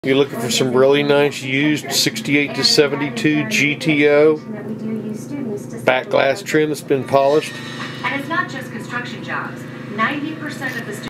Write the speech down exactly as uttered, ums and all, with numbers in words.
You're looking for some really nice used sixty-eight to seventy-two G T O back glass trim that's been polished. And it's not just construction jobs. ninety percent of the students